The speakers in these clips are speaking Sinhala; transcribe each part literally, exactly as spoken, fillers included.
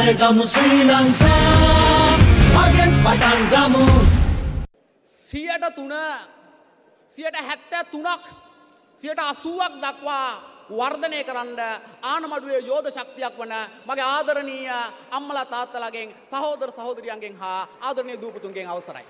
ජයගමු ශ්‍රී ලංකා මගෙන් පටන් ගමු සියයට තුන සියයට හැත්තෑ තුනක් සියයට අසූවක් දක්වා වර්ධනය කරන්න ආණමඩුවේ යෝධ ශක්තියක් වන මගේ ආදරණීය අම්මලා තාත්තලාගෙන් සහෝදර සහෝදරියන්ගෙන් හා ආදරණීය දූපතුන්ගෙන් අවසරයි.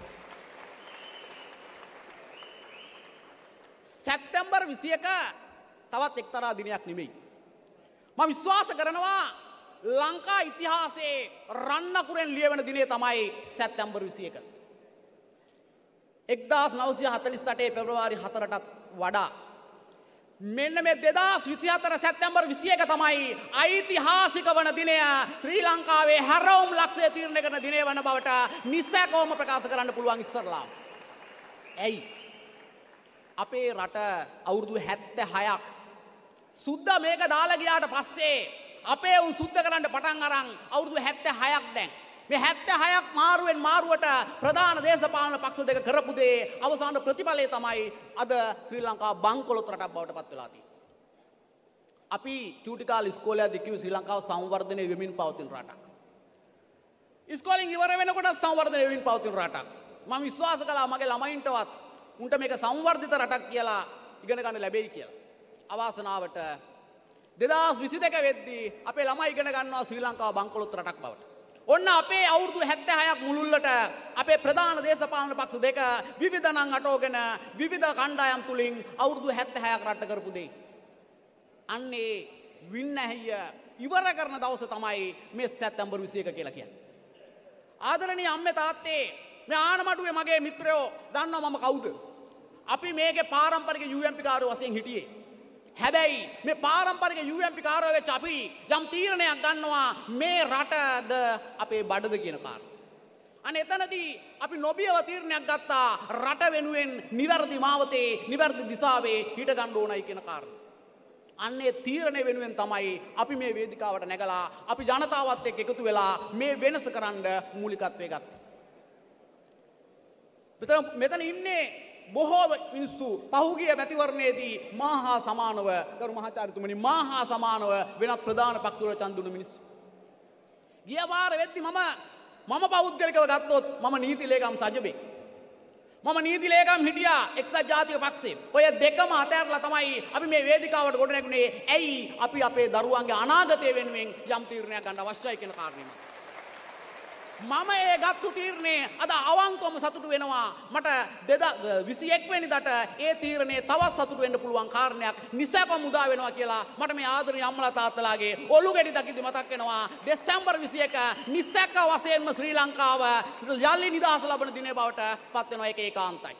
සැප්තැම්බර් විසි එක තවත් එක්තරා දිනයක් නෙමෙයි. මම විශ්වාස කරනවා ලංකා ඉතිහාසයේ රන්නකුරෙන් ලියවන දිනේ තමයි සැප්තැම්බර් විසි එක. එක්දාස් නවසිය හතළිස් අටේ පෙබරවාරි හතරටත් වඩා මෙන්න මේ දෙදාස් විසි හතර සැප්තැම්බර් විසි එක තමයි ඓතිහාසික වන දිනය. ශ්‍රී ලංකාවේ හැරවුම් ලක්ෂය තීරණය කරන දිනය වන බවට නිස්සකවම ප්‍රකාශ කරන්න පුළුවන් ඉස්සරලා. ඇයි? අපේ රට අවුරුදු හැත්තෑ හයක් සුද්දා මේක දාලා ගියාට පස්සේ අපේ උන් සුද්ධ කරන්න පටන් අරන් අවුරුදු හැත්තෑ හයක් දැන්. මේ හැත්තෑ හයක් මාරුවෙන් මාරුවට ප්‍රධාන දේශපාලන පක්ෂ දෙක කරපු දේ අවසාන ප්‍රතිඵලය තමයි අද ශ්‍රී ලංකාව බංකොලොත් රටක් බවට පත් වෙලා තියෙන්නේ. අපි චූටි කාලේ ඉස්කෝලේ යද්දී කිව්ව ශ්‍රී ලංකාව සංවර්ධනය වෙමින් පවතින රටක්. ඉස්කෝලෙන් ඉවර වෙනකොට සංවර්ධනය වෙමින් පවතින රටක්. මම විශ්වාස කළා මගේ ළමයින්ටවත් උන්ට මේක සංවර්ධිත රටක් කියලා ඉගෙන ගන්න ලැබෙයි කියලා. අවාසනාවට දෙදාස් විසි දෙක වෙද්දී අපේ ළමයි ඉගෙන ගන්නවා ශ්‍රී ලංකාව බංකොලොත් රටක් බවට. ඔන්න අපේ අවුරුදු හැත්තෑ හයක් මුළුල්ලට අපේ ප්‍රධාන දේශපාලන පක්ෂ දෙක විවිධ නම් අටෝගෙන විවිධ කණ්ඩායම් තුලින් අවුරුදු හැත්තෑ හයක් රට කරපු දෙයි. අන්නේ වින්නැහිය ඉවර කරන දවස තමයි මේ සැප්තැම්බර් විසි එක කියලා කියන්නේ. ආදරණීය අම්මේ තාත්තේ මේ ආණමඩුවේ මගේ මිත්‍රයෝ දන්නවා මම කවුද? අපි මේකේ පාරම්පරික යූ එම් පී කාරයෝ වශයෙන් හිටියේ. හැබැයි මේ පාරම්පරික යූ එම් පී කාරයෝ වෙච්ච අපි යම් තීරණයක් ගන්නවා මේ රටද අපේ බඩද කියන කාරණා. අනේ එතනදී අපි නොබියව තීරණයක් ගත්තා රට වෙනුවෙන් නිවැරදි මාවතේ නිවැරදි දිශාවේ හිට ගන්න ඕනයි කියන කාරණා. අන්නේ තීරණය වෙනුවෙන් තමයි අපි මේ වේදිකාවට නැගලා අපි ජනතාවත් එක්ක එකතු වෙලා මේ වෙනස කරන්න මූලිකත්වයේ ගත්තේ. මෙතන මෙතන ඉන්නේ බොහෝ මිනිස්සු පහුගිය මැතිවරණයේදී මාහා සමානව ගරු මහාචාර්යතුමනි මාහා සමානව වෙනත් ප්‍රධාන පක්ෂ වල ඡන්ද දුන්න මිනිස්සු. ගිය වාර වෙද්දි මම මම පෞද්ගලිකව ගත්තොත් මම නීති ලේකම් සජබේ. මම නීති ලේකම් හිටියා එක්සත් ජාතික පක්ෂේ. ඔය දෙකම අතහැරලා තමයි අපි මේ වේදිකාවට ගොඩ නැගුණේ. ඇයි අපි අපේ දරුවන්ගේ අනාගතය වෙනුවෙන් යම් තීරණයක් ගන්න අවශ්‍යයි කියන කාරණේ. මම ඒ ගත්තු තීරණේ අද අවංකවම සතුටු වෙනවා. මට විසි එක් වෙනිදාට ඒ තීරණේ තවත් සතුටු වෙන්න පුළුවන් කාරණයක් නිසකම උදා වෙනවා කියලා මට මේ ආදරණීය අම්මලා තාත්තලාගේ ඔලු ගෙඩි දකිද්දි මතක් වෙනවා. දෙසැම්බර් විසි එක නිසක වශයෙන්ම ශ්‍රී ලංකාව යලි නිදහස ලබන දිනේ බවට පත් වෙනවා. ඒක ඒකාන්තයි.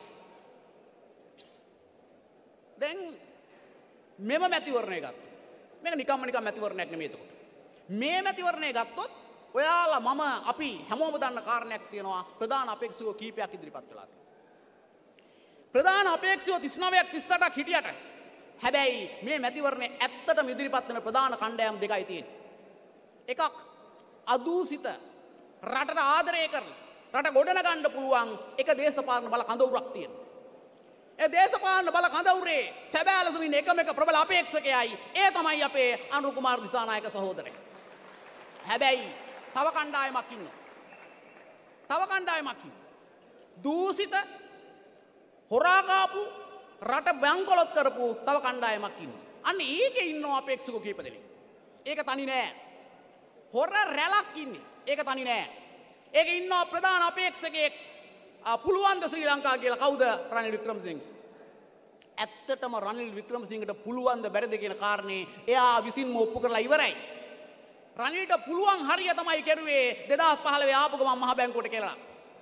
දැන් මෙම මැතිවරණය ගත්තා. මේක නිකම්ම නිකම් මැතිවරණයක් නෙමෙයි එතකොට. මේ මැතිවරණය ගත්තොත් ඔයාලා මම අපි හැමෝම දන්න කාරණයක් තියෙනවා. ප්‍රධාන අපේක්ෂකයෝ කීපයක් ඉදිරිපත් වෙලා තියෙනවා. ප්‍රධාන අපේක්ෂකයෝ තිස් නවයක් තිස් අටක් හිටියට හැබැයි මේ මැතිවරණේ ඇත්තටම ඉදිරිපත් වෙන ප්‍රධාන කණ්ඩායම් දෙකයි තියෙන්නේ. එකක් අදූසිත රටට ආදරය කරන රට ගොඩනගන්න පුළුවන් එක දේශපාලන බල කඳවුරක් තියෙනවා. ඒ දේශපාලන බල කඳවුරේ සැබෑ ලෙසම ඉන්න එකම එක ප්‍රබල අපේක්ෂකයයි ඒ තමයි අපේ අනුර කුමාර දිසානායක සහෝදරයා. හැබැයි තව කණ්ඩායමක් ඉන්නවා. තව කණ්ඩායමක් ඉන්නවා. දූසිත හොරා කාපු රට බංකොලොත් කරපු තව කණ්ඩායමක් ඉන්නවා. අන්න ඒකේ ඉන්නවා අපේක්ෂකෝ කීප දෙනෙක්. ඒක තනි නෑ. හොර රැලක් ඉන්නේ. ඒක තනි නෑ. ඒකේ ඉන්නවා ප්‍රධාන අපේක්ෂකයෙක් පුළුවන් ද ශ්‍රී ලංකා කියලා. කවුද? රනිල් වික්‍රමසිංහ. ඇත්තටම රනිල් වික්‍රමසිංහට පුළුවන් ද බැරිද කියන කාරණේ එයා විසින්ම ඔප්පු කරලා ඉවරයි. රනිල්ට පුළුවන් හරිය තමයි කෙරුවේ දෙදාස් පහළොව ආපු ගමන් මහ බැංකුවට කියලා.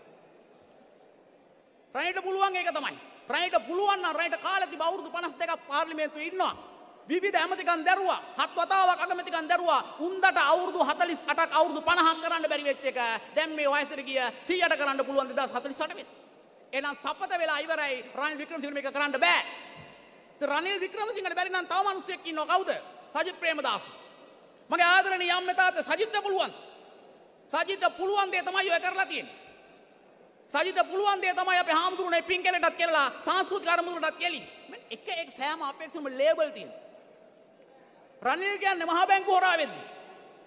රනිල්ට පුළුවන් ඒක තමයි. රනිල්ට පුළුවන් නම් රනිල්ට කාලේ තිබ අවුරුදු පනස් දෙකක් පාර්ලිමේන්තුවේ ඉන්නවා. විවිධ ඇමතිකම් දැරුවා. හත් වතාවක් අගමැතිකම් දැරුවා. උන්දට අවුරුදු හතළිස් අටක් අවුරුදු පනහක් කරන්න බැරි වෙච්ච එක දැන් මේ වයසට ගිය සීයට කරන්න පුළුවන් දෙදාස් හතළිස් අට වෙත්. එහෙනම් සපත වෙලා ඉවරයි. රනිල් වික්‍රමසිංහ මේක කරන්න බෑ. රනිල් වික්‍රමසිංහට බැරි නම් තව මිනිස්සෙක් ඉන්නවා. කවුද? සජිත් ප්‍රේමදාස. මගේ ආදරණීය අම්මේ තාත්තා සජිත්ට පුළුවන්. සජිත්ට පුළුවන් දේ තමයි ඔය කරලා තියෙන්නේ. සජිත්ට පුළුවන් දේ තමයි අපේ හාමුදුරුවනේ පින්කලටත් කියලා සංස්කෘතික අරමුණටත් කෙලි. එක එක සෑම අපේක්ෂම ලේබල් තියෙනවා. රනිල් කියන්නේ මහා බැංකුව හොරා වෙද්දි.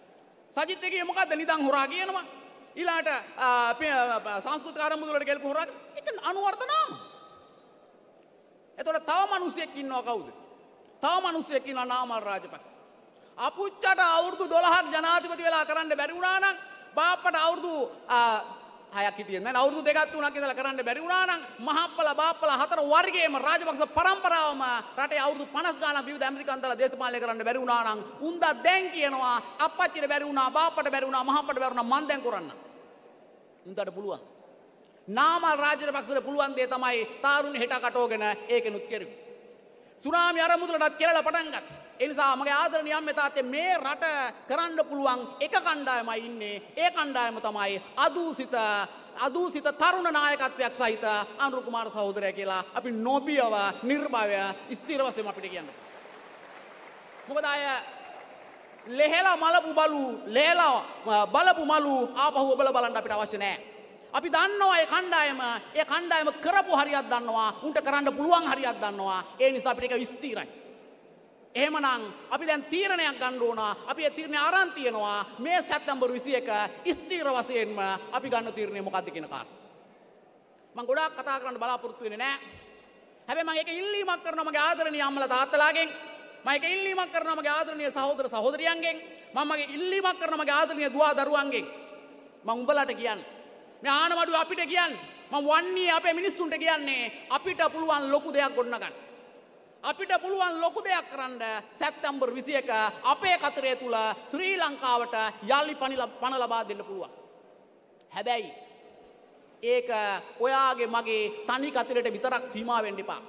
සජිත් එකේ මොකද්ද නිදන් හොරා කියනවා. ඊළාට සංස්කෘතික ආරම්භ වලට ගෙල්පු හොරා ඒක අනුවර්ත නාම. එතකොට තව මිනිස්සෙක් ඉන්නවා කවුද? තව මිනිස්සෙක් ඉන්නවා නාමල් රාජපක්ෂ. අපුච්චට අවුරුදු දොළහක් ජනාධිපති වෙලා කරන්න බැරි වුණා නම් බාප්පට අවුරුදු හයක් හිටියේ නැහැ අවුරුදු දෙකක් තුනක් ඉඳලා කරන්න බැරි වුණා නම් මහප්පලා බාප්පලා හතර වර්ගයේම රාජපක්ෂ පරම්පරාවම රටේ අවුරුදු පනස් ගාණක් විවිධ ඇමරිකන්තලා දේශපාලනය කරන්න බැරි වුණා නම් උන්දා දැන් කියනවා අප්පච්චිට බැරි වුණා බාප්පට බැරි වුණා මහප්පට බැරි වුණා මන් දැන් කරන්න. උන්දට පුළුවන්. නාමල් රාජපක්ෂට පුළුවන් දේ තමයි තාරුණ හෙට කටෝගෙන ඒකෙනුත් කෙරුවේ. සුනාමි අරමුදලටත් කෙලලා පටන් ගත්තා. ඒ නිසා මගේ ආදරණීය අම්මේ තාත්තේ මේ රට කරන්න පුළුවන් එක කණ්ඩායමයි ඉන්නේ. ඒ කණ්ඩායම තමයි අදූසිත අදූසිත තරුණ නායකත්වයක් සහිත අනුර කුමාර සහෝදරයා කියලා අපි නොබියව නිර්භවය ස්ථිර වශයෙන් අපිට කියන්න. මොකද අය ලෙහෙලා මලපු බලු ලෙහෙලා බලපු මලු ආපහු ඔබල බලන්න අපිට අවශ්‍ය නැහැ. අපි දන්නවා ඒ කණ්ඩායම ඒ කණ්ඩායම කරපු හරියක් දන්නවා උන්ට කරන්න පුළුවන් හරියක් දන්නවා. ඒ නිසා අපිට ඒක ස්ථිරයි. එහෙමනම් අපි දැන් තීරණයක් ගන්න ඕන. අපි ඒ තීරණය අරන් තියනවා මේ සැප්තැම්බර් විසි එක ස්ථිර වශයෙන්ම අපි ගන්න තීරණය මොකක්ද කියන කාරණා. මම ගොඩාක් කතා කරන්න බලාපොරොත්තු වෙන්නේ නැහැ. හැබැයි මම ඒක ඉල්ලීමක් කරනවා මගේ ආදරණීය අම්මලා තාත්තලාගෙන්. මම ඒක ඉල්ලීමක් කරනවා මගේ ආදරණීය සහෝදර සහෝදරියන්ගෙන්. මම මගේ ඉල්ලීමක් කරනවා මගේ ආදරණීය දුවා දරුවන්ගෙන්. මම උඹලාට කියන්නේ මේ ආනමඩුව අපිට කියන්නේ මම වන්නේ අපේ මිනිස්සුන්ට කියන්නේ අපිට පුළුවන් ලොකු දෙයක් ගොඩනගන්න. අපිට පුළුවන් ලොකු දෙයක් කරන්න සැප්තැම්බර් විසි එක අපේ කතරේ තුල ශ්‍රී ලංකාවට යලි පණ ලබා දෙන්න පුළුවන්. හැබැයි ඒක ඔයාගේ මගේ තනි කතරේට විතරක් සීමා වෙන්න එපා.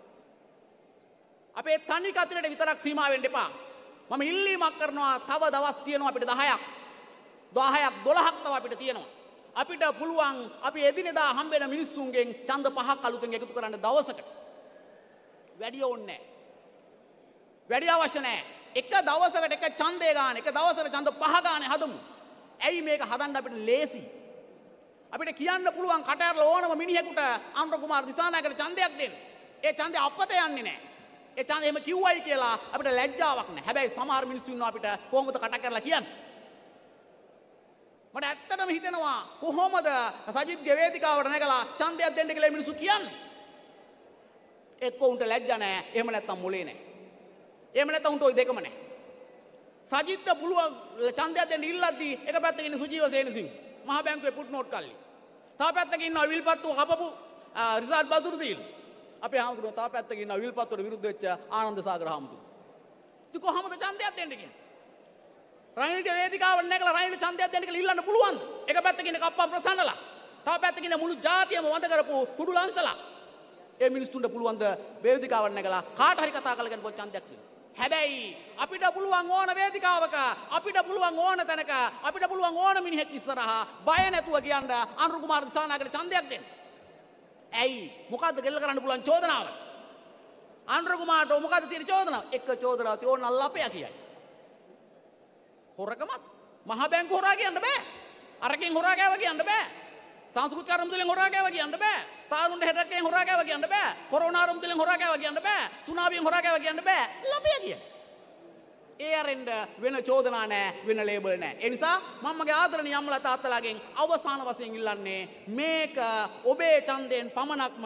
අපේ තනි කතරේට විතරක් සීමා වෙන්න එපා. මම ඉල්ලීමක් කරනවා තව දවස් තියෙනවා අපිට දහයක්. දහයක් දොළහක් තව අපිට තියෙනවා. අපිට පුළුවන් අපි එදිනෙදා හම්බෙන මිනිස්සුන්ගෙන් ඡන්ද පහක් අලුතෙන් එකතු කරන්න දවසකට. වැඩි ඕනේ නැහැ. වැඩි අවශ්‍ය නැහැ. එක දවසකට එක ඡන්දේ ගන්න එක දවසකට ඡන්ද පහ ගන්න හදමු. ඇයි මේක හදන්න අපිට ලේසි? අපිට කියන්න පුළුවන් කට ඇරලා ඕනම මිනිහෙකුට අනුර කුමාර දිසානායකට ඡන්දයක් දෙන්න. ඒ ඡන්දේ අපත යන්නේ නැහැ. ඒ ඡන්දේ එහෙම කිව්වයි කියලා අපිට ලැජ්ජාවක් නැහැ. හැබැයි සමහර මිනිස්සු ඉන්නවා අපිට කොහොමද කට කරලා කියන්නේ? මට ඇත්තටම හිතෙනවා කොහොමද සජිත්ගේ වේදිකාවට නැගලා ඡන්දයක් දෙන්න කියලා මිනිස්සු කියන්නේ? එක්ක උන්ට ලැජ්ජා නැහැ. එහෙම නැත්තම් මොලේ නැහැ. එහෙම නැත්තම් උන්ට ওই දෙකම නැහැ. සජිත්ට පුළුවන් ඡන්දයක් දෙන්න ඉල්ලද්දී එක පැත්තක ඉන්න සුජීව සේනසිංහ මහ බැංකුවේ පුට් නෝට් කල්ලි. තව පැත්තක ඉන්නවා විල්පත්තු කපපු රිසාඩ් බදුරුදීල්. අපේ හාමුදුරුවෝ තව පැත්තක ඉන්නවා විල්පත්තුට විරුද්ධ වෙච්ච ආනන්ද සාගර හාමුදුරුවෝ. ඉතින් කොහොමද ඡන්දයක් දෙන්න කියන්නේ? රනිල්ගේ වේදිකාවට නැගලා රනිල්ට ඡන්දයක් දෙන්න කියලා ඉල්ලන්න පුළුවන්ද? එක පැත්තක ඉන්න කප්පම් ප්‍රසන්නලා. තව පැත්තක ඉන්න මුළු ජාතියම වඳ කරපු කුඩු ලංසලා. ඒ මිනිස්සුන්ට පුළුවන්ද වේදිකාවක් නැගලා කාට හරි කතා කරගෙන පොත් ඡන්දයක් දෙන්න. හැබැයි අපිට පුළුවන් ඕන වේදිකාවක අපිට පුළුවන් ඕන තැනක අපිට පුළුවන් ඕන මිනිහෙක් ඉස්සරහා බය නැතුව කියන්න අනුර කුමාර දිසානායකට ඡන්දයක් දෙන්න. ඇයි? මොකද්ද ගෙල්ල කරන්න පුළුවන් චෝදනාව? අනුර කුමාරට මොකද්ද තියෙන චෝදනාව? එක චෝදනාවක් තියෙන අල්ලපයා කියයි. හොරකමත් මහ බැංකුව හොරා කියන්න බෑ. අරකින් හොරා ගෑවා කියන්න බෑ. සංස්කෘතික ආරම්භයෙන් හොරා ගෑවා කියන්න බෑ. තාරුණ්ඩ හෙටකෙන් හොරා ගෑවා කියන්න බෑ. කොරෝනා ආරම්භයෙන් හොරා ගෑවා කියන්න බෑ. සුනාමියෙන් හොරා ගෑවා කියන්න බෑ. ලපියා කිය. ඒ අරින්ද වෙන චෝදනා නැහැ, වෙන ලේබල් නැහැ. ඒ නිසා මම මගේ ආදරණීය අම්මලා තාත්තලාගෙන් අවසාන වශයෙන් ඉල්ලන්නේ මේක ඔබේ ඡන්දයෙන් පමණක්ම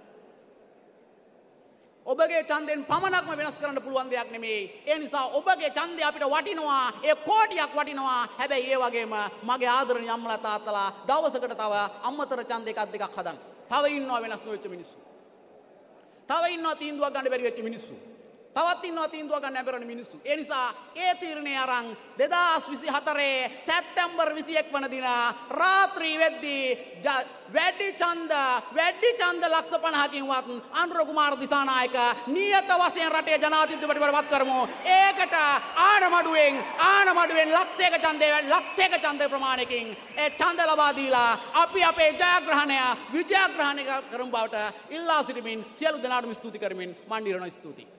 ඔබගේ ඡන්දයෙන් පමණක්ම වෙනස් කරන්න පුළුවන් දෙයක් නෙමෙයි. ඒ නිසා ඔබගේ ඡන්දය අපිට වටිනවා. ඒ කෝටියක් වටිනවා. හැබැයි ඒ වගේම මගේ ආදරණීය අම්මලා තාත්තලා දවසකට තව අම්මතර ඡන්ද එකක් දෙකක් හදන්න. තව ඉන්නවා වෙනස් නොවෙච්ච මිනිස්සු. තව ඉන්නවා තීන්දුවක් ගන්න බැරි වෙච්ච මිනිස්සු. තවත් ඉන්නවා තීන්දුවක් ගන්න බැරි මිනිස්සු. ඒ නිසා ඒ තීරණය අරන් දෙදාස් විසි හතරේ සැප්තැම්බර් විසි එක් වන දින රාත්‍රී වෙද්දී වැඩි ඡන්ද වැඩි ඡන්ද ලක්ෂ පනහකින් වත් අනුර කුමාර දිසානායක නියත වශයෙන් රටේ ජනාධිපතිවරයාට පත් කරමු. ඒකට ආණමඩුවෙන් ආණමඩුවෙන් ලක්ෂයක ඡන්දේ ලක්ෂයක ඡන්ද ප්‍රමාණයකින් ඒ ඡන්ද ලබා දීලා අපි අපේ ජයග්‍රහණය විජයග්‍රහණය කරමු බවට ඉල්ලා සිටිමින් සියලු දෙනාටම ස්තුති කරමින් මන් නිරණ ස්තුතියි.